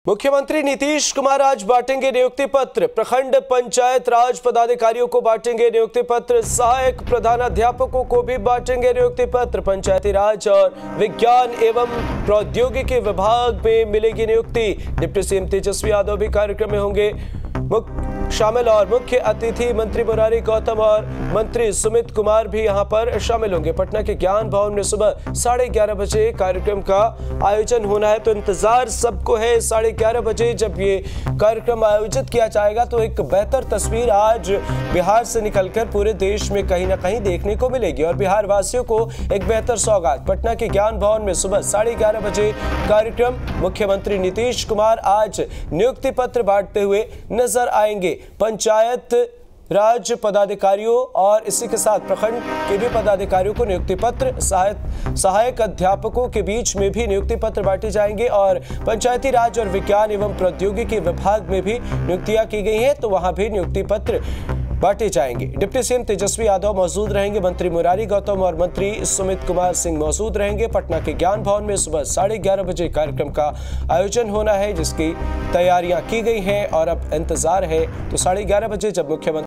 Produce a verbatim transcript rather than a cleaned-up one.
मुख्यमंत्री नीतीश कुमार आज बांटेंगे नियुक्ति पत्र। प्रखंड पंचायत राज पदाधिकारियों को बांटेंगे नियुक्ति पत्र। सहायक प्रधानाध्यापकों को भी बांटेंगे नियुक्ति पत्र। पंचायती राज और विज्ञान एवं प्रौद्योगिकी विभाग में मिलेगी नियुक्ति। डिप्टी सीएम तेजस्वी यादव भी कार्यक्रम में होंगे शामिल और मुख्य अतिथि मंत्री मुरारी गौतम और मंत्री सुमित कुमार भी यहां पर शामिल होंगे। पटना के ज्ञान भवन में सुबह साढ़े ग्यारह बजे कार्यक्रम का आयोजन होना है, तो इंतजार सबको है साढ़े ग्यारह बजे जब ये कार्यक्रम आयोजित किया जाएगा तो एक बेहतर तस्वीर आज बिहार से निकलकर पूरे देश में कहीं ना कहीं देखने को मिलेगी और बिहार वासियों को एक बेहतर सौगात। पटना के ज्ञान भवन में सुबह साढ़े ग्यारह बजे कार्यक्रम। मुख्यमंत्री नीतीश कुमार आज नियुक्ति पत्र बांटते हुए नजर आएंगे। पंचायत राज पदाधिकारियों और इसी के साथ प्रखंड के भी पदाधिकारियों को नियुक्ति पत्र, सहायक सहायक अध्यापकों के बीच में भी नियुक्ति पत्र बांटे जाएंगे और पंचायती राज और विज्ञान एवं प्रौद्योगिकी विभाग में भी नियुक्तियां की गई हैं, तो वहां भी नियुक्ति पत्र बांटे जाएंगे। डिप्टी सीएम तेजस्वी यादव मौजूद रहेंगे, मंत्री मुरारी गौतम और मंत्री सुमित कुमार सिंह मौजूद रहेंगे। पटना के ज्ञान भवन में सुबह साढ़े ग्यारह बजे कार्यक्रम का आयोजन होना है, जिसकी तैयारियां की गई हैं और अब इंतजार है तो साढ़े ग्यारह बजे जब मुख्यमंत्री